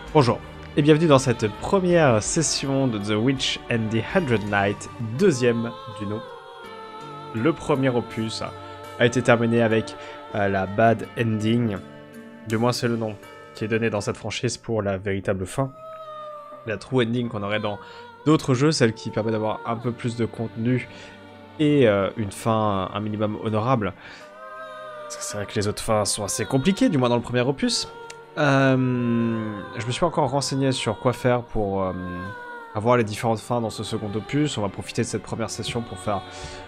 Bonjour et bienvenue dans cette première session de The Witch and the Hundred Knights, deuxième du nom. Le premier opus a été terminé avec la bad ending, du moins c'est le nom qui est donné dans cette franchise pour la véritable fin. La true ending qu'on aurait dans d'autres jeux, celle qui permet d'avoir un peu plus de contenu et une fin un minimum honorable. Parce que c'est vrai que les autres fins sont assez compliquées, du moins dans le premier opus. Je me suis encore renseigné sur quoi faire pour avoir les différentes fins dans ce second opus. On va profiter de cette première session pour faire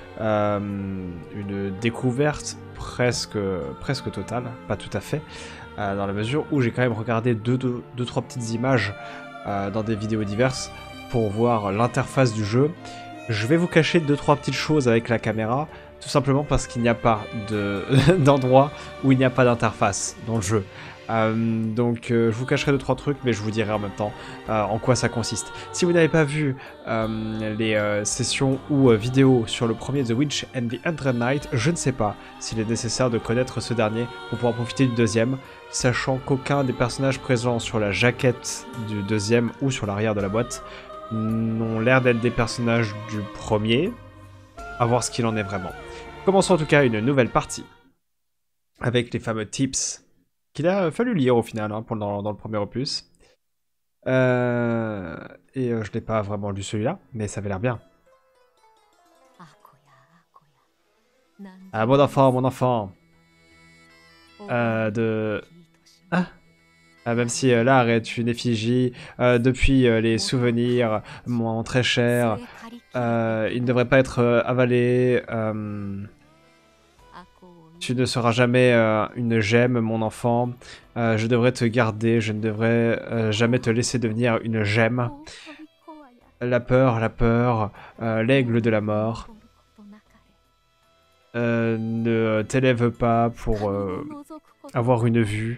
une découverte presque totale, pas tout à fait, dans la mesure où j'ai quand même regardé deux, trois petites images dans des vidéos diverses pour voir l'interface du jeu. Je vais vous cacher 2-3 petites choses avec la caméra, tout simplement parce qu'il n'y a pas d'endroit où il n'y a pas d'interface dans le jeu. Donc je vous cacherai 2-3 trucs, mais je vous dirai en même temps en quoi ça consiste. Si vous n'avez pas vu les sessions ou vidéos sur le premier The Witch and the Hundred Knights, je ne sais pas s'il est nécessaire de connaître ce dernier pour pouvoir profiter du deuxième, sachant qu'aucun des personnages présents sur la jaquette du deuxième ou sur l'arrière de la boîte n'ont l'air d'être des personnages du premier, à voir ce qu'il en est vraiment. Commençons en tout cas une nouvelle partie avec les fameux tips qu'il a fallu lire au final dans le premier opus. Je l'ai pas vraiment lu celui-là, mais ça avait l'air bien. Ah, mon enfant. Même si l'art est une effigie, depuis les souvenirs, mon très cher, il ne devrait pas être avalé. Tu ne seras jamais une gemme, mon enfant. Je devrais te garder, je ne devrais jamais te laisser devenir une gemme. La peur, l'aigle de la mort. Ne t'élève pas pour avoir une vue.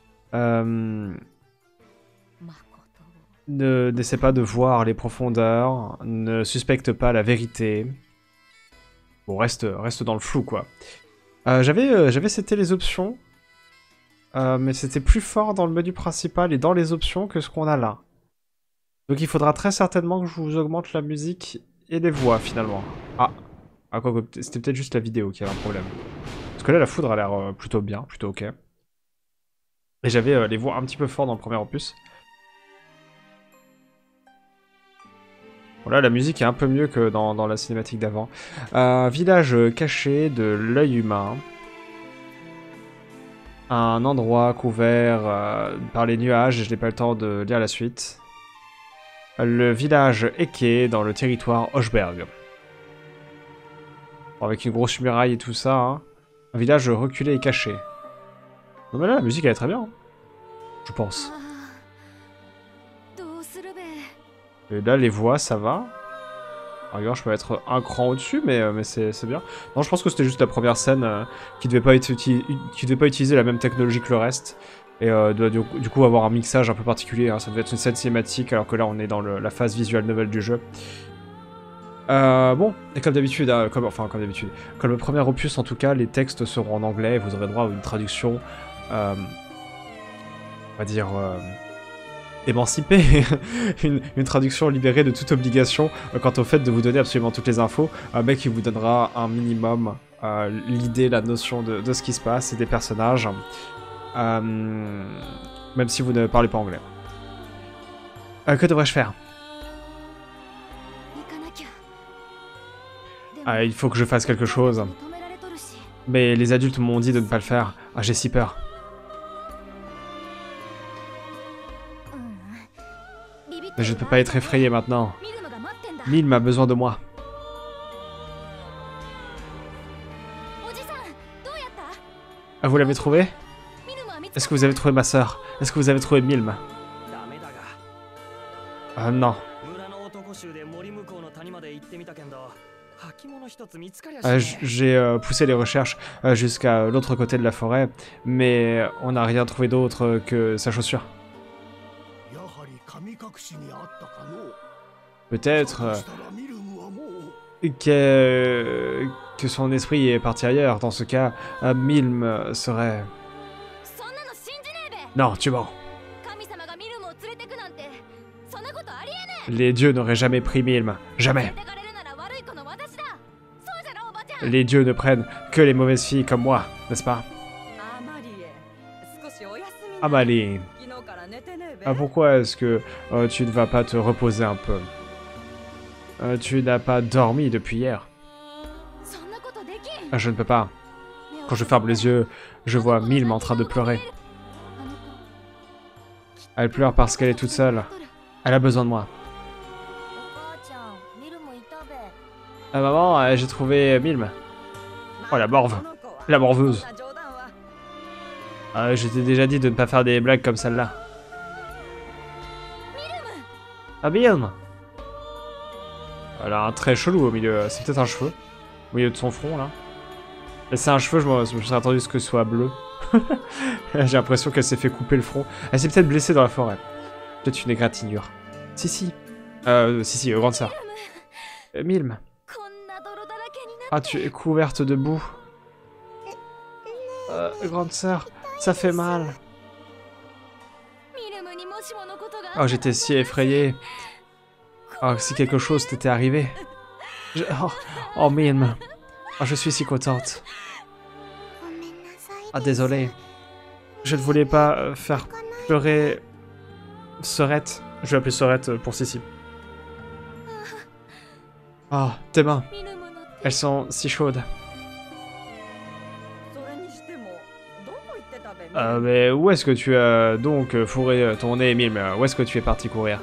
N'essaie pas de voir les profondeurs. Ne suspecte pas la vérité. Bon, reste dans le flou, quoi. J'avais seté les options, mais c'était plus fort dans le menu principal et dans les options que ce qu'on a là. Donc il faudra très certainement que je vous augmente la musique et les voix, finalement. Quoi, c'était peut-être juste la vidéo qui avait un problème. Parce que là, la foudre a l'air plutôt bien, plutôt ok. Et j'avais les voix un petit peu fort dans le premier opus. Bon là, la musique est un peu mieux que dans la cinématique d'avant. Village caché de l'œil humain. Un endroit couvert par les nuages, et je n'ai pas le temps de lire la suite. Le village Eke dans le territoire Hochberg. Bon, avec une grosse muraille et tout ça. Hein. Un village reculé et caché. Non mais là, la musique elle est très bien. Hein. Je pense. Et là, les voix, ça va. Regarde, je peux mettre un cran au-dessus, mais c'est bien. Non, je pense que c'était juste la première scène qui devait pas utiliser la même technologie que le reste. Et doit du coup avoir un mixage un peu particulier. Hein. Ça devait être une scène cinématique, alors que là, on est dans la phase visual novel du jeu. Bon, et comme d'habitude, hein, comme le premier opus, en tout cas, les textes seront en anglais. Et vous aurez droit à une traduction, on va dire... émancipé, une traduction libérée de toute obligation quant au fait de vous donner absolument toutes les infos, mais qui vous donnera un minimum l'idée, la notion de ce qui se passe et des personnages, même si vous ne parlez pas anglais. Que devrais-je faire? Il faut que je fasse quelque chose. Mais les adultes m'ont dit de ne pas le faire. J'ai si peur. Mais je ne peux pas être effrayé maintenant. Milm a besoin de moi. Vous l'avez trouvé? Est-ce que vous avez trouvé ma sœur? Est-ce que vous avez trouvé Milm? Non. J'ai poussé les recherches jusqu'à l'autre côté de la forêt, mais on n'a rien trouvé d'autre que sa chaussure. Peut-être que son esprit est parti ailleurs. Dans ce cas, Milm serait... Non, tu mens. Les dieux n'auraient jamais pris Milm. Jamais. Les dieux ne prennent que les mauvaises filles comme moi, n'est-ce pas? Amalie. Ah, pourquoi est-ce que tu ne vas pas te reposer un peu? Tu n'as pas dormi depuis hier. Ah, je ne peux pas. Quand je ferme les yeux, je vois Milm en train de pleurer. Elle pleure parce qu'elle est toute seule. Elle a besoin de moi. Ah, maman, j'ai trouvé Milm. Oh, la morve. La morveuse. Je t'ai déjà dit de ne pas faire des blagues comme celle-là. Ah, Milm. Elle a un trait chelou au milieu. C'est peut-être un cheveu. Au milieu de son front, là. Et c'est un cheveu, je me serais attendu à ce que ce soit bleu. J'ai l'impression qu'elle s'est fait couper le front. Elle s'est peut-être blessée dans la forêt. Peut-être une égratignure. Si. Si, grande sœur. Milm. Ah, tu es couverte de boue. Grande sœur, ça fait mal. Oh, j'étais si effrayée. Oh, si quelque chose t'était arrivé. Oh, Milm. Oh, je suis si contente. Ah, désolé. Je ne voulais pas faire pleurer Sorette. Je vais appeler Sorette pour Sissi. Oh, tes mains. Elles sont si chaudes. Mais où est-ce que tu as donc fourré ton nez, Milm? Où est-ce que tu es parti courir?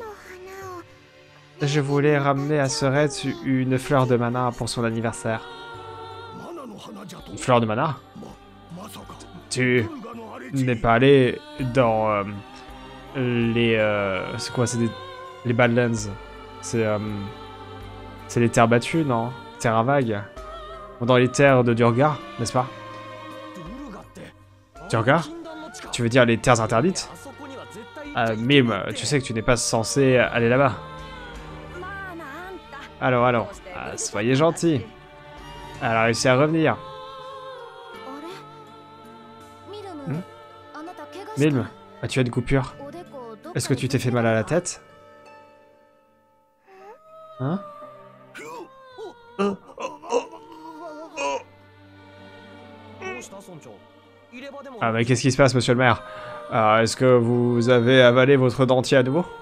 Je voulais ramener à Sorette une fleur de mana pour son anniversaire. Une fleur de mana? Tu n'es pas allé dans les... c'est quoi? C'est les Badlands. C'est les terres battues, non? Terres à vagues. Dans les terres de Durgar, n'est-ce pas? Durgar? Tu veux dire les terres interdites? Milm, tu sais que tu n'es pas censé aller là-bas. Alors, soyez gentil. Elle a réussi à revenir. Milm, tu as une coupure. Est-ce que tu t'es fait mal à la tête? Hein? Ah, mais qu'est-ce qui se passe, monsieur le maire? Est-ce que vous avez avalé votre dentier à nouveau?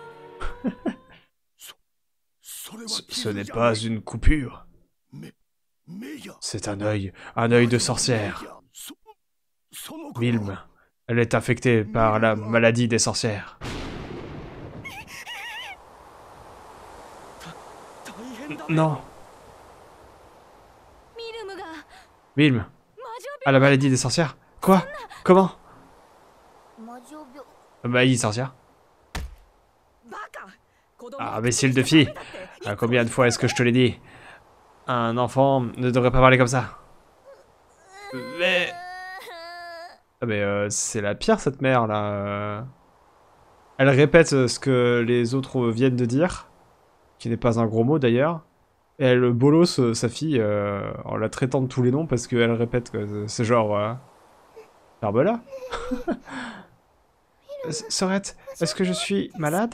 Ce n'est pas une coupure. C'est un œil de sorcière. Milm, elle est infectée par la maladie des sorcières. Non. Milm, à la maladie des sorcières? Quoi? Comment? Maladie sorcière? Ah, imbécile de fille! Combien de fois est-ce que je te l'ai dit? Un enfant ne devrait pas parler comme ça. Mais... Ah, mais c'est la pire, cette mère, là. Elle répète ce que les autres viennent de dire, qui n'est pas un gros mot, d'ailleurs. Et elle bolosse sa fille en la traitant de tous les noms, parce qu'elle répète que c'est genre... Barbela? Sorette, est-ce que je suis malade?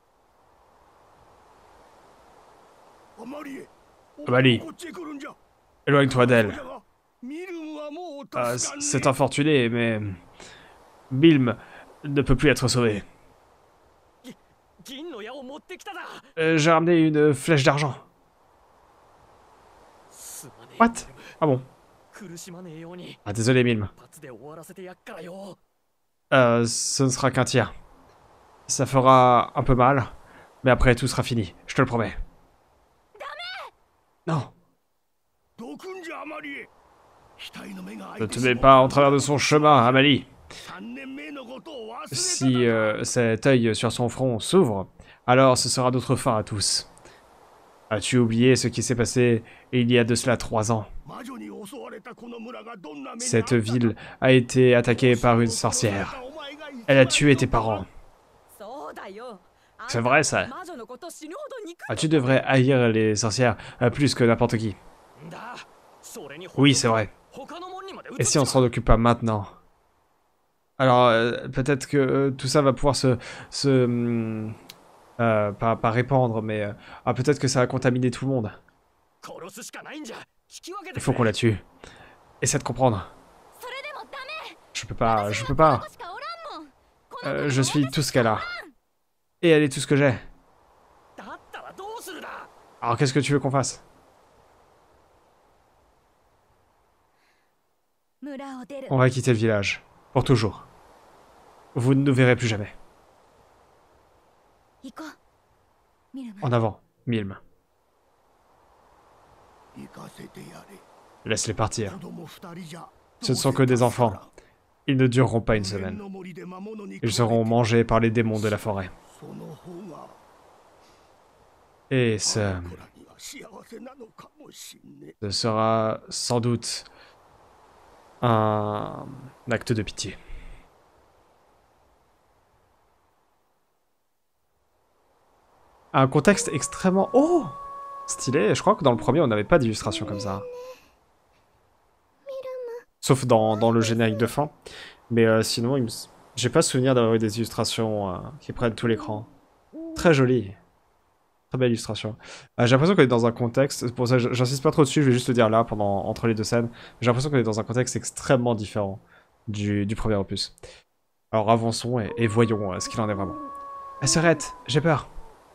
Amalie, éloigne-toi d'elle. C'est infortuné, mais... Milm ne peut plus être sauvé. J'ai ramené une flèche d'argent. What? Ah bon. Ah, désolé, Milm. Ce ne sera qu'un tir. Ça fera un peu mal, mais après tout sera fini, je te le promets. Non. Ne te mets pas en travers de son chemin, Amalie. Si cet œil sur son front s'ouvre, alors ce sera notre fin à tous. As-tu oublié ce qui s'est passé il y a de cela 3 ans? Cette ville a été attaquée par une sorcière. Elle a tué tes parents. C'est vrai, ça. Tu devrais haïr les sorcières plus que n'importe qui. Oui, c'est vrai. Et si on s'en occupe pas maintenant? Alors, peut-être que tout ça va pouvoir pas répandre, mais peut-être que ça va contaminer tout le monde. Il faut qu'on la tue. Essaie de comprendre. Je peux pas, je peux pas. Je suis tout ce qu'elle a. Et elle est tout ce que j'ai. Alors qu'est-ce que tu veux qu'on fasse? On va quitter le village. Pour toujours. Vous ne nous verrez plus jamais. En avant, Milm. Laisse-les partir. Ce ne sont que des enfants. Ils ne dureront pas une semaine. Ils seront mangés par les démons de la forêt. Et ce sera sans doute un acte de pitié. Un contexte extrêmement... Oh! Stylé, je crois que dans le premier, on n'avait pas d'illustration comme ça. Sauf dans le générique de fin. Mais sinon, j'ai pas souvenir d'avoir eu des illustrations qui prennent tout l'écran. Très joli. Très belle illustration. J'ai l'impression qu'on est dans un contexte... C'est pour ça que j'insiste pas trop dessus, je vais juste le dire là, entre les deux scènes. J'ai l'impression qu'on est dans un contexte extrêmement différent du premier opus. Alors avançons et voyons ce qu'il en est vraiment. Sœurette, j'ai peur.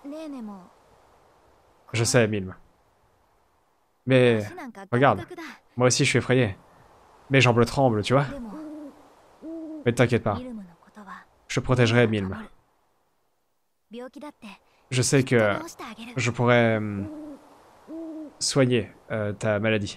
Je sais, Milm. Mais regarde, moi aussi je suis effrayé. Mes jambes tremblent, tu vois. Mais t'inquiète pas. Je te protégerai, Milm. Je sais que je pourrais soigner ta maladie.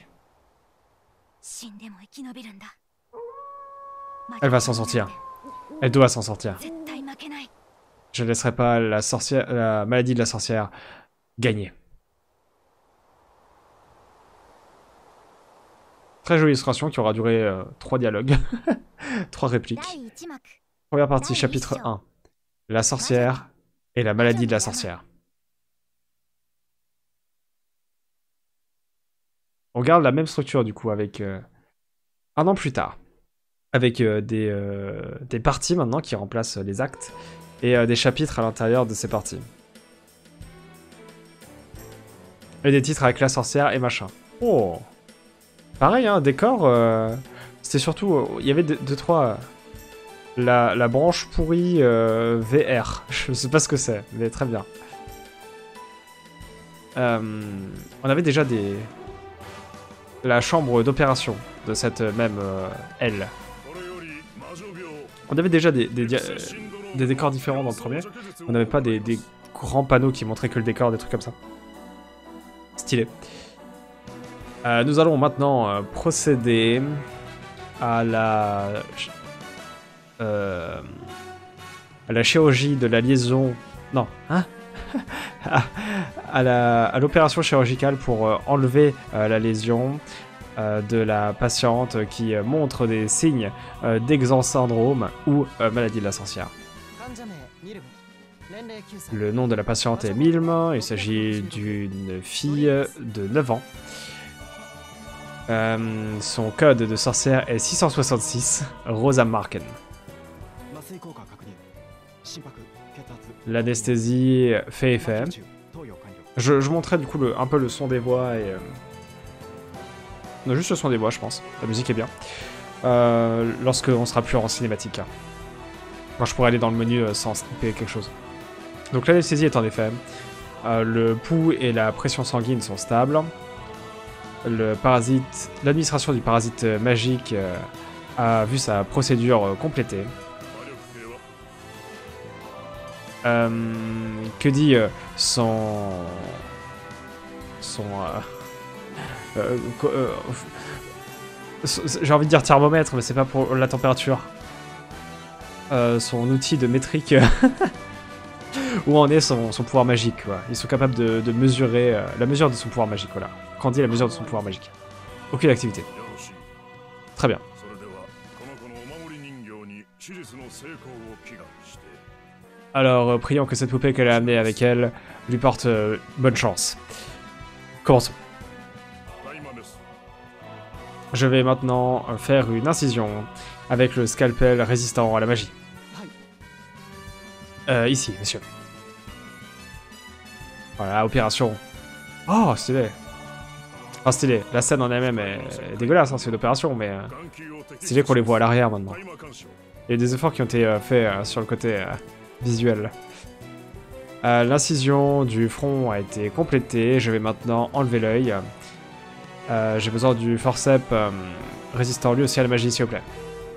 Elle va s'en sortir. Elle doit s'en sortir. Je ne laisserai pas la maladie de la sorcière gagner. Très jolie illustration qui aura duré 3 dialogues. 3 répliques. Première partie, chapitre 1. La sorcière et la maladie de la sorcière. On garde la même structure du coup avec un an plus tard. Avec des parties maintenant qui remplacent les actes. Et des chapitres à l'intérieur de ces parties. Et des titres avec la sorcière et machin. Oh! Pareil, hein, décor, c'était surtout... Il y avait 2-3... La branche pourrie VR. Je sais pas ce que c'est, mais très bien. On avait déjà la chambre d'opération de cette même aile. On avait déjà des décors différents dans le premier. On n'avait pas des grands panneaux qui montraient que le décor, des trucs comme ça. Stylé. Nous allons maintenant procéder à la chirurgie de la liaison... Non, hein? à l'opération chirurgicale pour enlever la lésion de la patiente qui montre des signes d'Exan syndrome ou maladie de la sorcière. Le nom de la patiente est Milm, il s'agit d'une fille de 9 ans. Son code de sorcière est 666, Rosa Marken. L'anesthésie fait effet. Je montrais du coup un peu le son des voix et... Non, juste le son des voix, je pense. La musique est bien. Lorsqu'on sera plus en cinématique. Quand je pourrai aller dans le menu sans skipper quelque chose. Donc l'anesthésie est en effet. Le pouls et la pression sanguine sont stables. L'administration du parasite magique a vu sa procédure complétée. Que dit j'ai envie de dire thermomètre, mais c'est pas pour la température. Son outil de métrique. Où en est son pouvoir magique, quoi. Ils sont capables de mesurer la mesure de son pouvoir magique, voilà. Quand on dit la mesure de son pouvoir magique. Aucune activité. Très bien. Alors, prions que cette poupée qu'elle a amenée avec elle lui porte bonne chance. Commençons. Je vais maintenant faire une incision avec le scalpel résistant à la magie. Ici, monsieur. Voilà, opération. Oh, stylé. Enfin, stylé. La scène en elle-même est dégueulasse, hein, c'est une opération, mais stylé qu'on les voit à l'arrière maintenant. Il y a des efforts qui ont été faits sur le côté visuel. L'incision du front a été complétée. Je vais maintenant enlever l'œil. J'ai besoin du forceps résistant lui aussi à la magie, s'il vous plaît.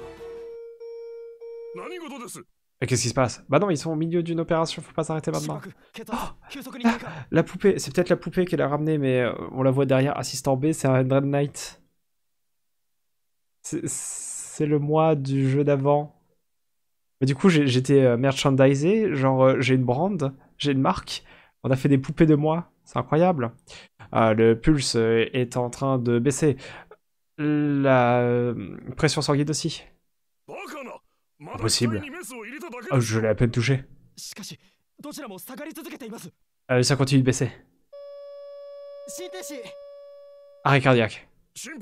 Et qu'est-ce qui se passe? Bah non, ils sont au milieu d'une opération, faut pas s'arrêter maintenant. Oh, la poupée, c'est peut-être la poupée qui l'a ramenée, mais on la voit derrière. Assistant B, c'est un Dread Knight. C'est le mois du jeu d'avant. Mais du coup, j'étais merchandisé, genre j'ai une brand, j'ai une marque, on a fait des poupées de moi, c'est incroyable. Le pulse est en train de baisser. La pression sanguine aussi. Impossible. Oh, je l'ai à peine touché. Ça continue de baisser. Arrêt cardiaque.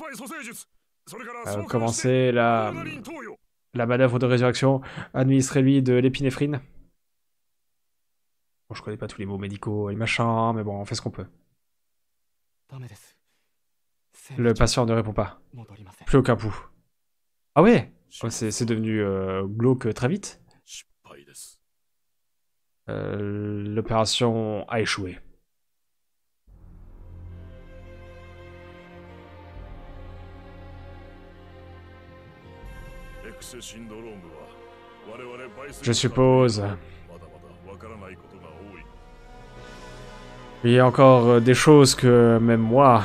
Commencer la manœuvre de résurrection. Administrez-lui de l'épinéphrine. Bon, je connais pas tous les mots médicaux et machin, mais bon, on fait ce qu'on peut. Le patient ne répond pas. Plus aucun pouls. Ah ouais, oh, c'est devenu glauque très vite. L'opération a échoué. Je suppose. Il y a encore des choses que même moi,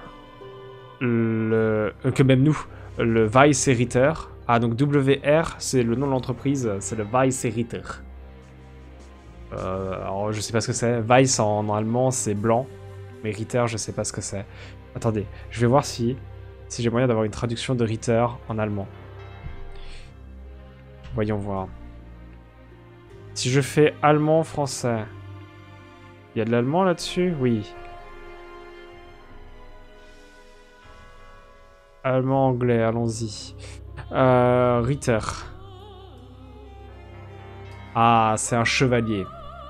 que même nous, le Vice Ritter. Ah, donc WR, c'est le nom de l'entreprise, c'est le Vice Ritter. Alors, je sais pas ce que c'est. Vice en allemand, c'est blanc. Mais Ritter, je sais pas ce que c'est. Attendez, je vais voir si j'ai moyen d'avoir une traduction de Ritter en allemand. Voyons voir. Si je fais allemand-français, il y a de l'allemand là-dessus? Oui. Allemand-anglais, allons-y. Ritter. Ah, c'est un chevalier.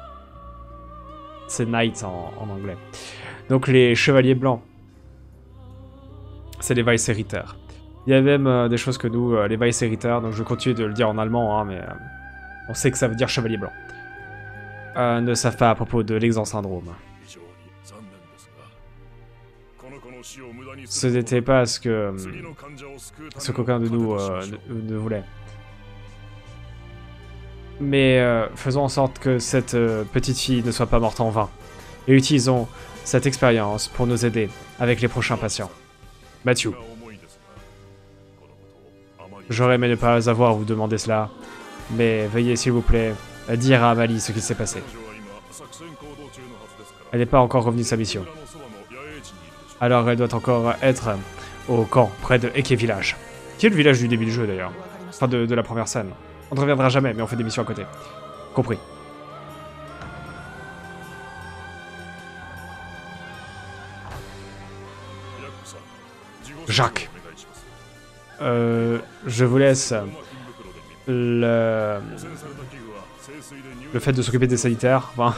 C'est knight en anglais. Donc les chevaliers blancs. C'est les Weisseritter. Il y a même des choses que nous, les Weisseritter, donc je vais continuer de le dire en allemand, hein, mais on sait que ça veut dire chevalier blanc. Ne savent pas à propos de l'exempt syndrome. Ce n'était pas ce que qu'aucun de nous ne voulait. Mais faisons en sorte que cette petite fille ne soit pas morte en vain. Et utilisons cette expérience pour nous aider avec les prochains patients. Matthew. J'aurais aimé ne pas avoir à vous demander cela, mais veuillez s'il vous plaît dire à Amalie ce qui s'est passé. Elle n'est pas encore revenue de sa mission. Alors elle doit encore être au camp, près de Eke Village. Qui est le village du début du jeu d'ailleurs. Enfin de la première scène. On ne reviendra jamais, mais on fait des missions à côté. Compris. Jacques. Je vous laisse le fait de s'occuper des sanitaires. Enfin,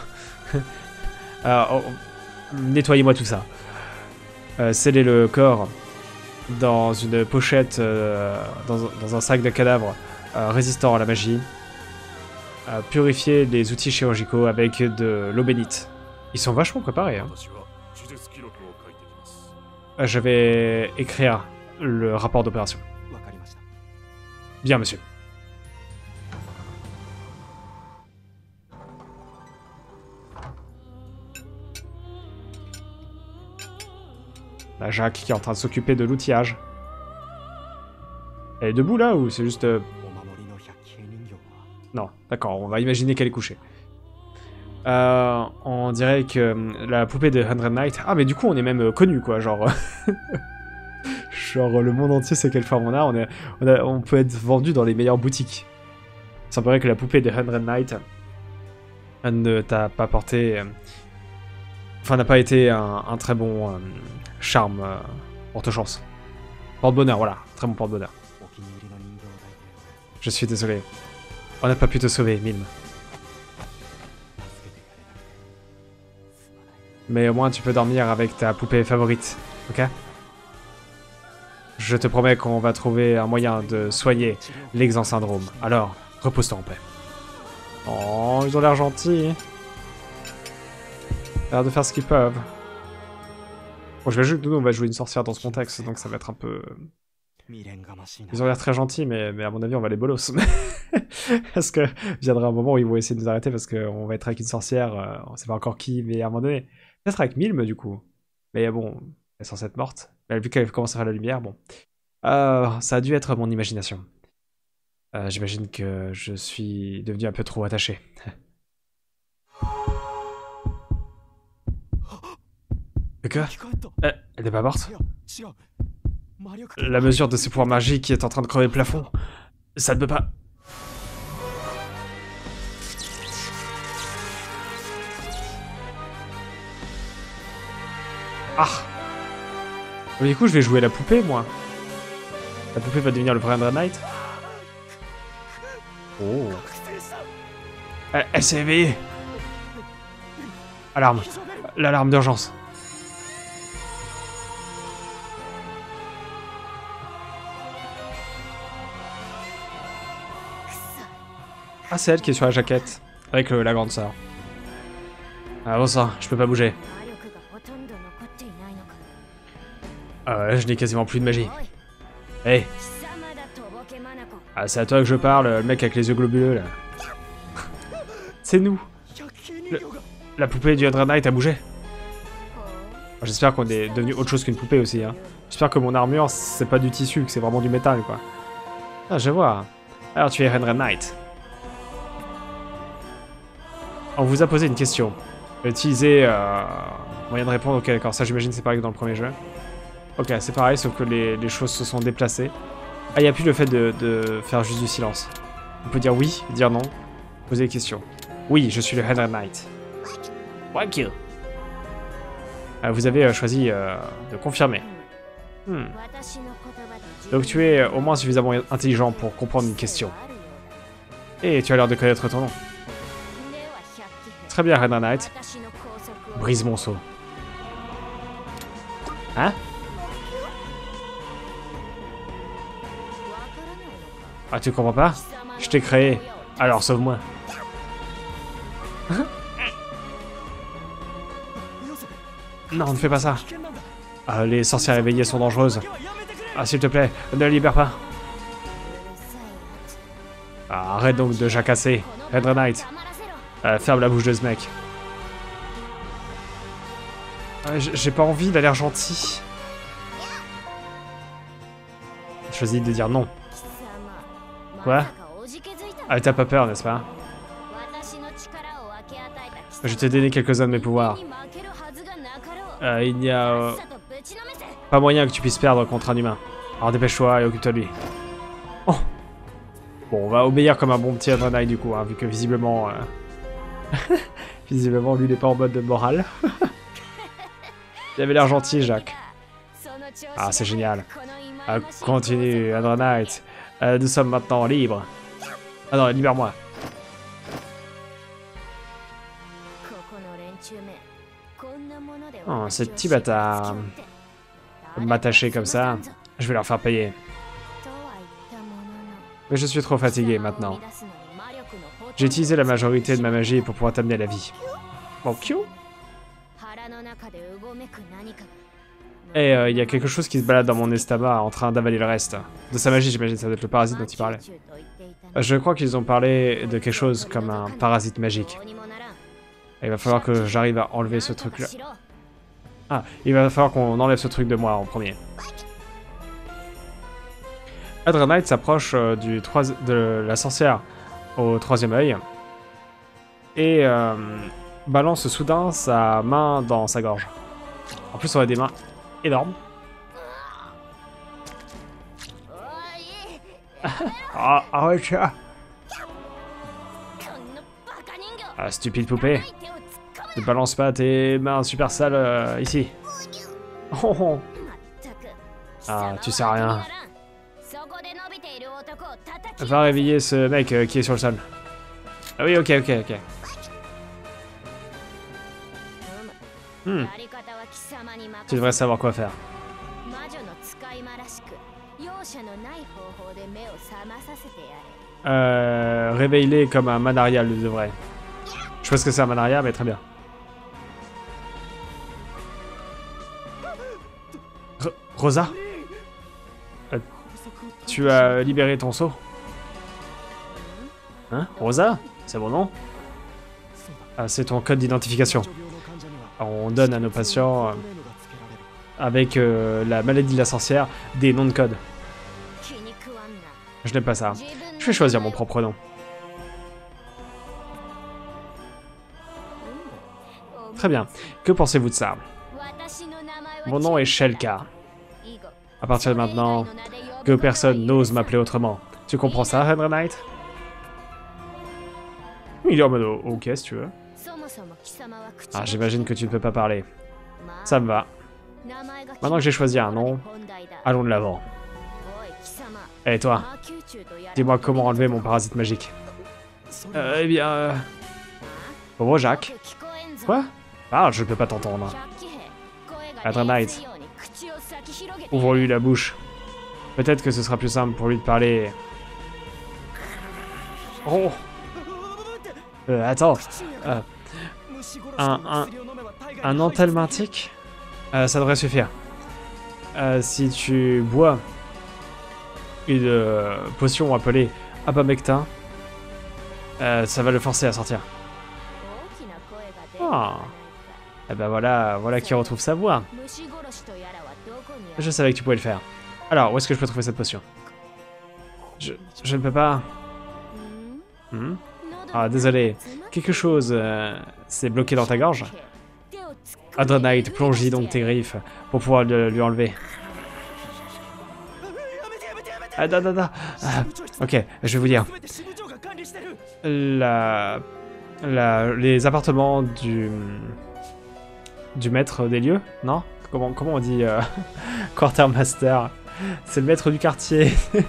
nettoyez-moi tout ça. Scellez le corps dans une pochette, dans un sac de cadavres résistant à la magie. Purifiez les outils chirurgicaux avec de l'eau bénite. Ils sont vachement préparés. Hein. Je vais écrire le rapport d'opération. Bien, monsieur. Là, Jacques qui est en train de s'occuper de l'outillage. Elle est debout là ou c'est juste... Non, d'accord, on va imaginer qu'elle est couchée. On dirait que la poupée de 100 Knight... Ah mais du coup on est même connu quoi, genre... genre le monde entier sait quelle forme on a, on peut être vendu dans les meilleures boutiques. Il semblerait que la poupée de 100 Knight ne t'a pas porté... Enfin n'a pas été un très bon charme porte-chance. Porte-bonheur, voilà, très bon porte-bonheur. Je suis désolé. On n'a pas pu te sauver, Mime. Mais au moins tu peux dormir avec ta poupée favorite, ok? Je te promets qu'on va trouver un moyen de soigner l'exan syndrome. Alors, repose-toi en paix. Oh, ils ont l'air gentils. Ils ont l'air de faire ce qu'ils peuvent. Bon, je vais jouer, nous, on va jouer une sorcière dans ce contexte, donc ça va être un peu... Ils ont l'air très gentils, mais à mon avis, on va les bolos. Parce que viendra un moment où ils vont essayer de nous arrêter parce qu'on va être avec une sorcière, on sait pas encore qui, mais à un moment donné... Peut-être avec Milm, du coup. Mais bon, elle est censée être morte. Mais vu qu'elle commence à faire la lumière, bon. Ça a dû être mon imagination. J'imagine que je suis devenu un peu trop attaché. Quoi? Elle n'est pas morte? La mesure de ses pouvoirs magiques est en train de crever le plafond. Ça ne peut pas... Ah! Mais du coup, je vais jouer la poupée, moi. La poupée va devenir le vrai Andra Knight. Oh. Elle s'est éveillée. Alarme. L'alarme d'urgence. Ah, c'est elle qui est sur la jaquette. Avec la grande sœur. Ah bon ça, je peux pas bouger. Je n'ai quasiment plus de magie. Hey. Ah, c'est à toi que je parle, le mec avec les yeux globuleux, là. C'est nous. La poupée du Andra Knight a bougé. J'espère qu'on est devenu autre chose qu'une poupée aussi, hein. J'espère que mon armure, c'est pas du tissu, que c'est vraiment du métal, quoi. Ah, je vois. Alors, tu es Andra Knight. On vous a posé une question. Utiliser moyen de répondre. Ok, d'accord, ça j'imagine c'est pareil que dans le premier jeu. Ok, c'est pareil, sauf que les choses se sont déplacées. Ah, il n'y a plus le fait de faire juste du silence. On peut dire oui, dire non, poser des questions. Oui, je suis le Andra Knight. Thank you. Vous avez choisi de confirmer. Donc tu es au moins suffisamment intelligent pour comprendre une question. Et tu as l'air de connaître ton nom. Très bien, Andra Knight. Brise mon seau. Hein? Ah, tu comprends pas? Je t'ai créé. Alors sauve-moi. Non, ne fais pas ça. Ah, les sorcières éveillées sont dangereuses. Ah, s'il te plaît, ne la libère pas. Ah, arrête donc de jacasser. Andra Knight. Ferme la bouche de ce mec. J'ai pas envie, il a l'air gentil. Je choisis de dire non. Quoi? Ah, t'as pas peur, n'est-ce pas? Je t'ai donné quelques-uns de mes pouvoirs. Il n'y a pas moyen que tu puisses perdre contre un humain. Alors dépêche-toi et occupe-toi de lui. Oh. Bon, on va obéir comme un bon petit Andra Knight du coup, hein, vu que visiblement... visiblement, lui, il n'est pas en mode de morale. Il avait l'air gentil, Jacques. Ah, c'est génial. Continue, Andra Knight. Nous sommes maintenant libres. Ah non, libère-moi. Oh, ces petits bâtards. M'attacher comme ça, je vais leur faire payer. Mais je suis trop fatigué maintenant. J'ai utilisé la majorité de ma magie pour pouvoir t'amener à la vie. Bon, Q. Et il y a quelque chose qui se balade dans mon estomac en train d'avaler le reste. De sa magie, j'imagine, ça doit être le parasite dont il parlait. Je crois qu'ils ont parlé de quelque chose comme un parasite magique. Et il va falloir que j'arrive à enlever ce truc-là. Ah, il va falloir qu'on enlève ce truc de moi en premier. Andra Knight s'approche de la sorcière au troisième œil et balance soudain sa main dans sa gorge. En plus, on a des mains énormes. Ah ouais, tiens. Ah, stupide poupée. Ne balance pas tes mains super sales ici. Oh, oh. Ah, tu sais rien. Va réveiller ce mec qui est sur le sol. Ah oui, ok. Tu devrais savoir quoi faire. Réveille-les comme un Manaria le devrait. Je pense que c'est un Manaria, mais très bien. Rosa, tu as libéré ton sceau. Hein, Rosa? C'est mon nom? C'est ton code d'identification. On donne à nos patients, avec la maladie de la sorcière, des noms de code. Je n'aime pas ça. Je vais choisir mon propre nom. Très bien. Que pensez-vous de ça? Mon nom est Shelka. À partir de maintenant, que personne n'ose m'appeler autrement. Tu comprends ça, Red Knight? Il est en mode ok si tu veux. Ah, j'imagine que tu ne peux pas parler. Ça me va. Maintenant que j'ai choisi un nom, allons de l'avant. Et toi, dis-moi comment enlever mon parasite magique. Eh bien... Pauvre Jacques. Quoi? Ah, je ne peux pas t'entendre. Red Knight. Ouvre-lui la bouche. Peut-être que ce sera plus simple pour lui de parler. Oh! Attends. Un antalmatique? Ça devrait suffire. Si tu bois une potion appelée Abamectin, ça va le forcer à sortir. Ah. Et ben voilà qui retrouve sa voix. Je savais que tu pouvais le faire. Alors, où est-ce que je peux trouver cette potion? Je ne peux pas... Ah, désolé. Quelque chose s'est bloqué dans ta gorge. Adrenite, plonge-y donc tes griffes pour pouvoir lui enlever. Ah, ok, je vais vous dire. Les appartements du maître des lieux, non? Comment on dit quartermaster? C'est le maître du quartier.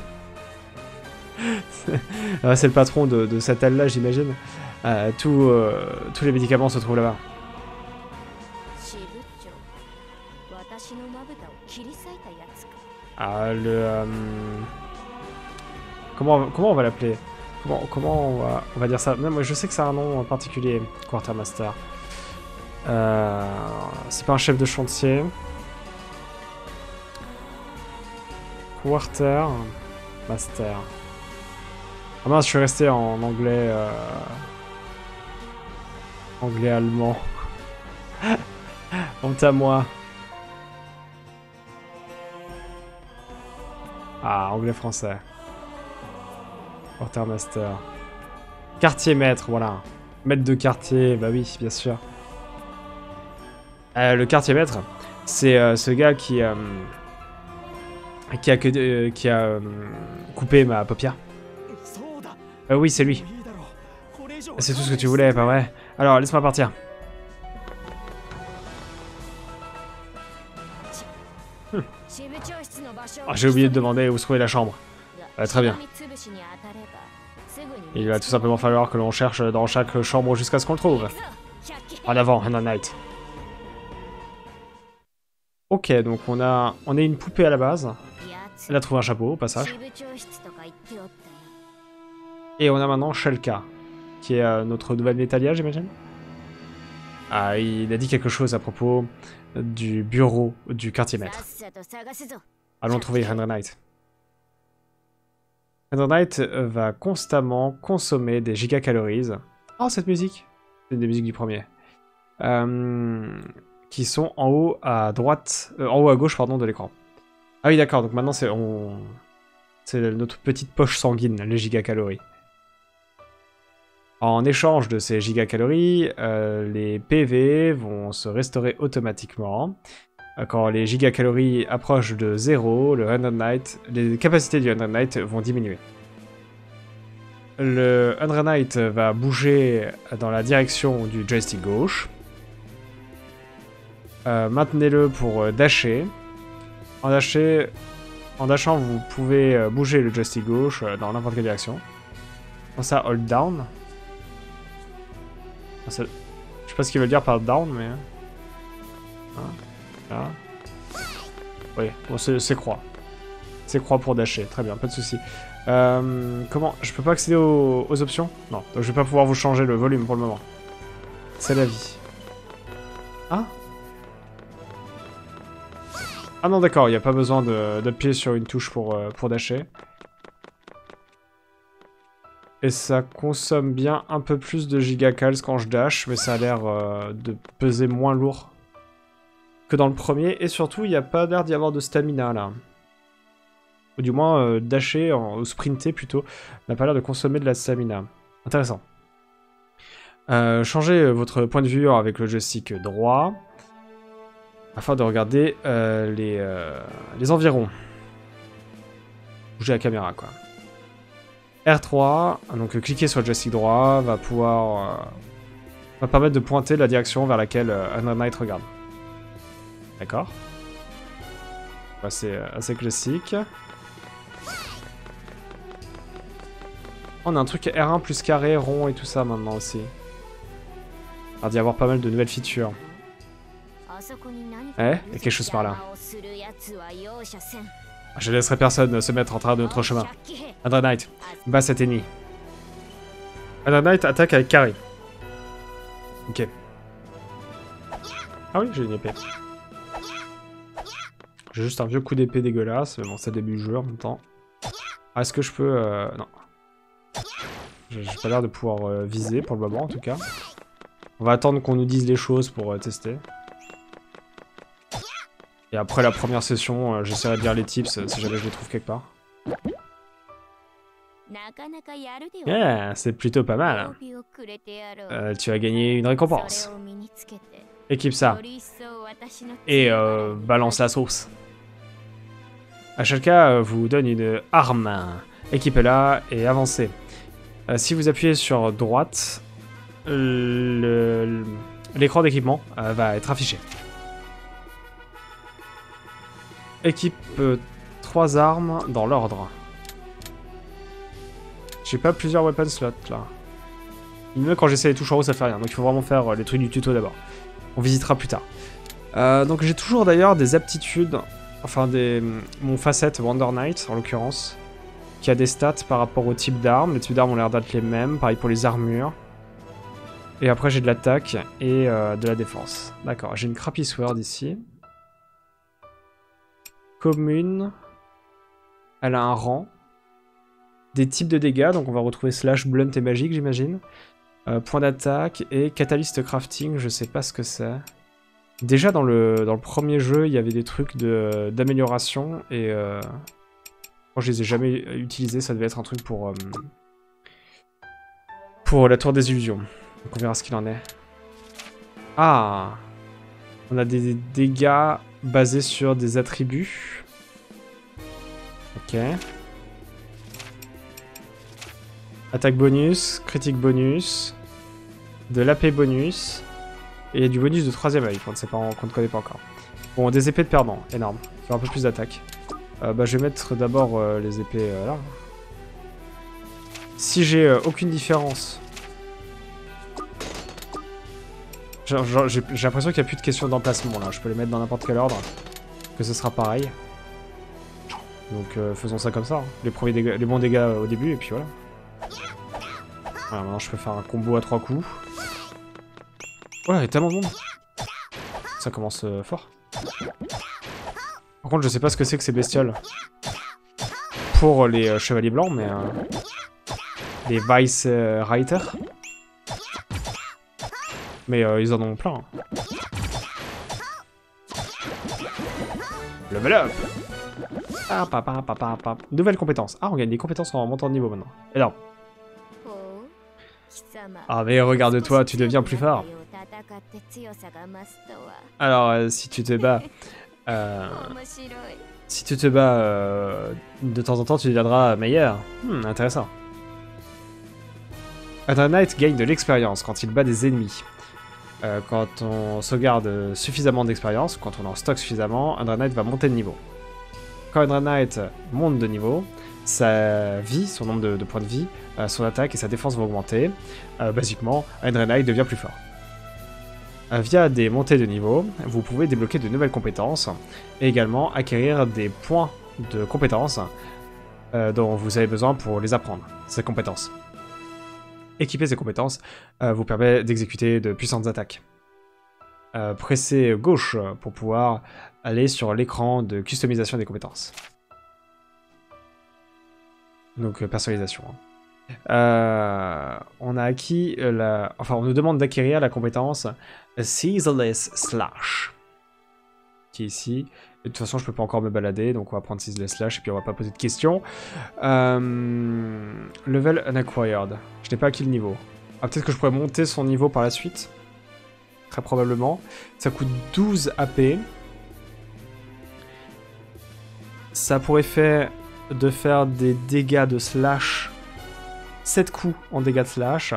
C'est le patron de cette aile-là, j'imagine. Tous les médicaments se trouvent là-bas. Ah, comment on va l'appeler? Comment on va dire ça? Non, moi je sais que c'est un nom en particulier, quartermaster. C'est pas un chef de chantier. Quartermaster. Ah mince, je suis resté en anglais... anglais-allemand. Honte à moi. Ah, anglais-français. Quartermaster. Quartier-maître, voilà. Maître de quartier, bah oui, bien sûr. Le quartier-maître, c'est ce gars qui a coupé ma paupière. Oui, c'est lui. C'est tout ce que tu voulais, pas vrai? Alors, laisse-moi partir. Oh, j'ai oublié de demander où se trouvait la chambre. Très bien. Il va tout simplement falloir que l'on cherche dans chaque chambre jusqu'à ce qu'on le trouve. En avant, Red Knight. Ok, donc on est une poupée à la base. Elle a trouvé un chapeau au passage. Et on a maintenant Shelka, qui est notre nouvelle Natalia, j'imagine. Ah, il a dit quelque chose à propos du bureau du quartier maître. Allons trouver Red Knight. Red Knight va constamment consommer des gigacalories. Oh, cette musique! C'est une des musiques du premier. Qui sont en haut à droite, en haut à gauche, pardon, de l'écran. Ah oui, d'accord, donc maintenant c'est notre petite poche sanguine, les gigacalories. En échange de ces gigacalories, les PV vont se restaurer automatiquement. Quand les gigacalories approchent de 0, le Red Knight, les capacités du Red Knight vont diminuer. Le Red Knight va bouger dans la direction du joystick gauche. Maintenez-le pour dasher. En dasher, En dashant, vous pouvez bouger le joystick gauche dans n'importe quelle direction. Comment ça, hold down? Je sais pas ce qu'il veut dire par down, mais... Là. Oui, bon, c'est croix. C'est croix pour dasher, très bien, pas de soucis. Comment? Je peux pas accéder aux options? Non, donc je vais pas pouvoir vous changer le volume pour le moment. C'est la vie. Ah? Ah non, d'accord, il n'y a pas besoin d'appuyer sur une touche pour dasher. Et ça consomme bien un peu plus de gigacals quand je dash, mais ça a l'air de peser moins lourd que dans le premier. Et surtout, il n'y a pas l'air d'y avoir de stamina, là. Ou du moins, dasher, ou sprinter plutôt, n'a pas l'air de consommer de la stamina. Intéressant. Changez votre point de vue avec le joystick droit, afin de regarder les environs. Bouger la caméra, quoi. R3, donc cliquer sur le joystick droit, va permettre de pointer la direction vers laquelle Under Night regarde. D'accord. Bah, c'est assez classique. On a un truc R1 plus carré, rond et tout ça maintenant aussi. Il va y avoir pas mal de nouvelles features. Eh, il y a quelque chose par là. Je laisserai personne se mettre en travers de notre chemin. Under Night, bat cet ennemi. Under Night attaque avec carré. Ok. Ah oui, j'ai une épée. J'ai juste un vieux coup d'épée dégueulasse, mais bon, c'est le début du jeu en même temps. Ah, est-ce que je peux... Non. J'ai pas l'air de pouvoir viser pour le moment, en tout cas. On va attendre qu'on nous dise les choses pour tester. Et après la première session, j'essaierai de lire les tips si jamais je les trouve quelque part. Yeah, c'est plutôt pas mal. Tu as gagné une récompense. Équipe ça. Et balance la sauce. Ashalka vous donne une arme. Équipez-la et avancez. Si vous appuyez sur droite, l'écran d'équipement va être affiché. Équipe 3 armes dans l'ordre. J'ai pas plusieurs weapon slots là. Même quand j'essaie les touches en haut, ça fait rien. Donc il faut vraiment faire les trucs du tuto d'abord. On visitera plus tard. Donc j'ai toujours d'ailleurs des aptitudes. Enfin mon facette Wonder Knight en l'occurrence. Qui a des stats par rapport au type d'armes. Les types d'armes ont l'air d'être les mêmes. Pareil pour les armures. Et après j'ai de l'attaque et de la défense. D'accord, j'ai une Crappy Sword ici. Commune. Elle a un rang. Des types de dégâts, donc on va retrouver slash, blunt et magique, j'imagine. Point d'attaque et catalyst crafting, je sais pas ce que c'est. Déjà dans le premier jeu, il y avait des trucs d'amélioration et moi je les ai jamais utilisés, ça devait être un truc pour la tour des illusions. Donc on verra ce qu'il en est. Ah, on a des dégâts basés sur des attributs. Ok. Attaque bonus, critique bonus, de l'AP bonus, et il y a du bonus de 3ème œil qu'on ne connaît pas encore. Bon, des épées de perdant, énorme. Faire un peu plus d'attaque. Bah, je vais mettre d'abord les épées là. Si j'ai aucune différence... J'ai l'impression qu'il n'y a plus de question d'emplacement là. Je peux les mettre dans n'importe quel ordre, que ce sera pareil. Donc faisons ça comme ça. Hein. Les bons dégâts au début, et puis voilà. Voilà, maintenant je peux faire un combo à 3 coups. Ouais, il y a tellement de monde. Ça commence fort. Par contre, je sais pas ce que c'est que ces bestioles. Pour les chevaliers blancs, mais... les Vice Riders. Mais ils en ont plein. Level up. Nouvelle compétence. Ah, on gagne des compétences en montant de niveau maintenant. Énorme. Ah mais regarde-toi, tu deviens plus fort. Alors si tu te bats... de temps en temps, tu deviendras meilleur. Intéressant. Under Night gagne de l'expérience quand il bat des ennemis. Quand on sauvegarde suffisamment d'expérience, quand on en stocke suffisamment, Under Night va monter de niveau. Quand un Draenei monte de niveau, sa vie, son nombre de points de vie, son attaque et sa défense vont augmenter. Basiquement, un Draenei devient plus fort. Via des montées de niveau, vous pouvez débloquer de nouvelles compétences et également acquérir des points de compétences dont vous avez besoin pour les apprendre, ces compétences. Équiper ces compétences vous permet d'exécuter de puissantes attaques. Pressez gauche pour pouvoir aller sur l'écran de customisation des compétences. Donc personnalisation. On a acquis Enfin, on nous demande d'acquérir la compétence Ceaseless Slash, qui est ici. Et de toute façon, je peux pas encore me balader, donc on va prendre Ceaseless Slash et puis on va pas poser de questions. Level Unacquired. Je n'ai pas acquis le niveau. Ah, peut-être que je pourrais monter son niveau par la suite. Très probablement. Ça coûte 12 AP. Ça pourrait faire des dégâts de slash. 7 coups en dégâts de slash.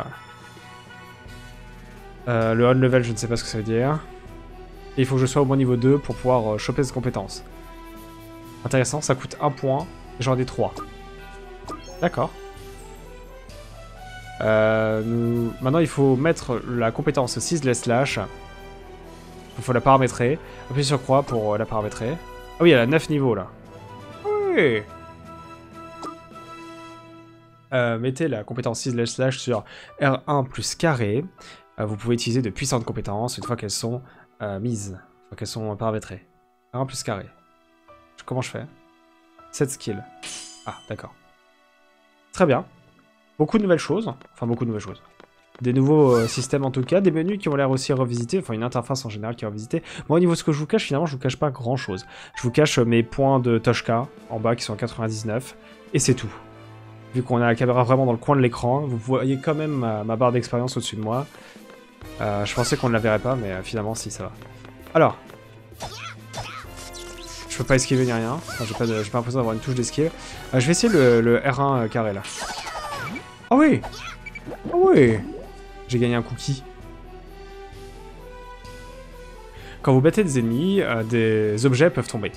Le on level, je ne sais pas ce que ça veut dire. Et il faut que je sois au moins niveau 2 pour pouvoir choper cette compétence. Intéressant, ça coûte 1 point. J'en ai 3. D'accord. Maintenant, il faut mettre la compétence Ceaseless Slash. Il faut la paramétrer. Appuyez sur croix pour la paramétrer. Ah oui, elle a 9 niveaux là. Oui. Mettez la compétence Ceaseless Slash sur R1 plus carré. Vous pouvez utiliser de puissantes compétences une fois qu'elles sont mises, une fois qu'elles sont paramétrées. R1 plus carré. Comment je fais? 7 skills. Ah, d'accord. Très bien. Beaucoup de nouvelles choses. Enfin, beaucoup de nouvelles choses. Des nouveaux systèmes en tout cas. Des menus qui ont l'air aussi revisités. Enfin, une interface en général qui est revisitée. Moi, au niveau de ce que je vous cache, finalement, je vous cache pas grand chose. Je vous cache mes points de Toshka en bas qui sont à 99. Et c'est tout. Vu qu'on a la caméra vraiment dans le coin de l'écran, vous voyez quand même ma barre d'expérience au-dessus de moi. Je pensais qu'on ne la verrait pas, mais finalement, si, ça va. Alors. Je peux pas esquiver ni rien. Enfin, j'ai pas l'impression d'avoir une touche d'esquive. Je vais essayer le R1 carré, là. Ah oui! Ah oui! J'ai gagné un cookie. Quand vous battez des ennemis, des objets peuvent tomber.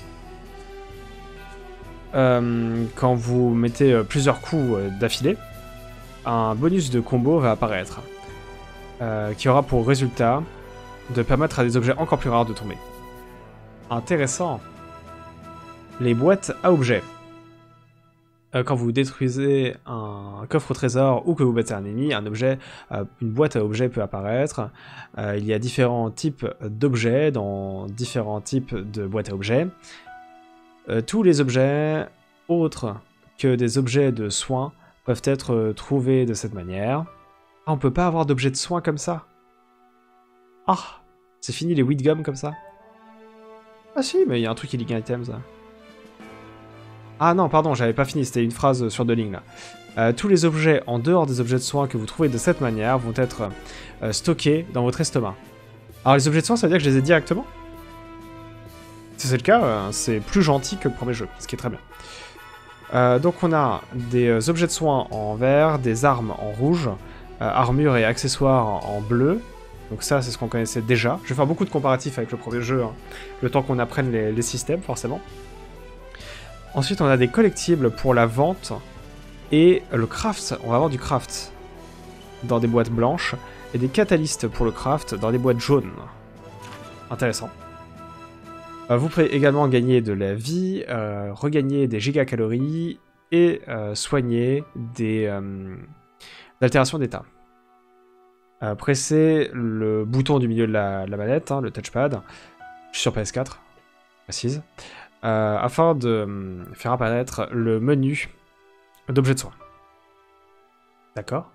Quand vous mettez plusieurs coups d'affilée, un bonus de combo va apparaître, qui aura pour résultat de permettre à des objets encore plus rares de tomber. Intéressant. Les boîtes à objets. Quand vous détruisez un coffre au trésor ou que vous battez un ennemi, une boîte à objets peut apparaître. Il y a différents types d'objets dans différents types de boîtes à objets. Tous les objets autres que des objets de soins peuvent être trouvés de cette manière. Ah, on peut pas avoir d'objets de soins comme ça? Ah, c'est fini les Widgum comme ça? Ah si, mais il y a un truc Healing Items. Ah non, pardon, j'avais pas fini, c'était une phrase sur 2 lignes là. Tous les objets en dehors des objets de soins que vous trouvez de cette manière vont être stockés dans votre estomac. Alors les objets de soins, ça veut dire que je les ai directement? Si c'est le cas, c'est plus gentil que le premier jeu, ce qui est très bien. Donc on a des objets de soins en vert, des armes en rouge, armure et accessoires en bleu. Donc ça, c'est ce qu'on connaissait déjà. Je vais faire beaucoup de comparatifs avec le premier jeu, hein, le temps qu'on apprenne les systèmes, forcément. Ensuite, on a des collectibles pour la vente et le craft. On va avoir du craft dans des boîtes blanches et des catalystes pour le craft dans des boîtes jaunes. Intéressant. Vous pouvez également gagner de la vie, regagner des gigacalories et soigner des altérations d'état. Pressez le bouton du milieu de la manette, hein, le touchpad. Je suis sur PS4, précise. Afin de faire apparaître le menu d'objets de soins. D'accord.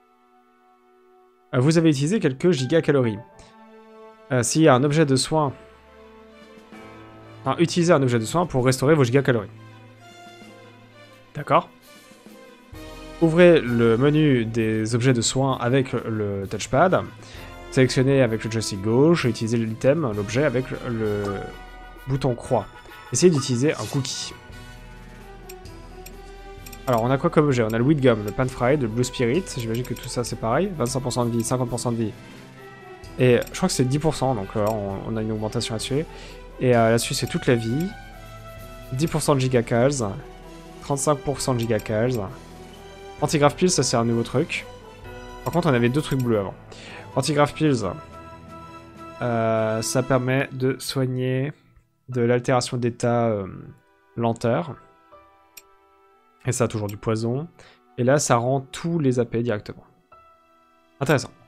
Vous avez utilisé quelques gigacalories. S'il y a un objet de soin... Enfin, utilisez un objet de soin pour restaurer vos gigacalories. D'accord. Ouvrez le menu des objets de soins avec le touchpad. Sélectionnez avec le joystick gauche et utilisez l'item, l'objet, avec le bouton croix. Essayez d'utiliser un cookie. Alors, on a quoi comme objet? On a le Widgum, le Panfried, le Blue Spirit. J'imagine que tout ça, c'est pareil. 25% de vie, 50% de vie. Et je crois que c'est 10%, donc on a une augmentation là-dessus. Et là-dessus, c'est toute la vie. 10% de gigacalz. 35% de gigacalz. Antigraph Pills, ça c'est un nouveau truc. Par contre, on avait 2 trucs bleus avant. Antigraph Pills, ça permet de soigner de l'altération d'état lenteur. Et ça a toujours du poison. Et là, ça rend tous les AP directement. Intéressant.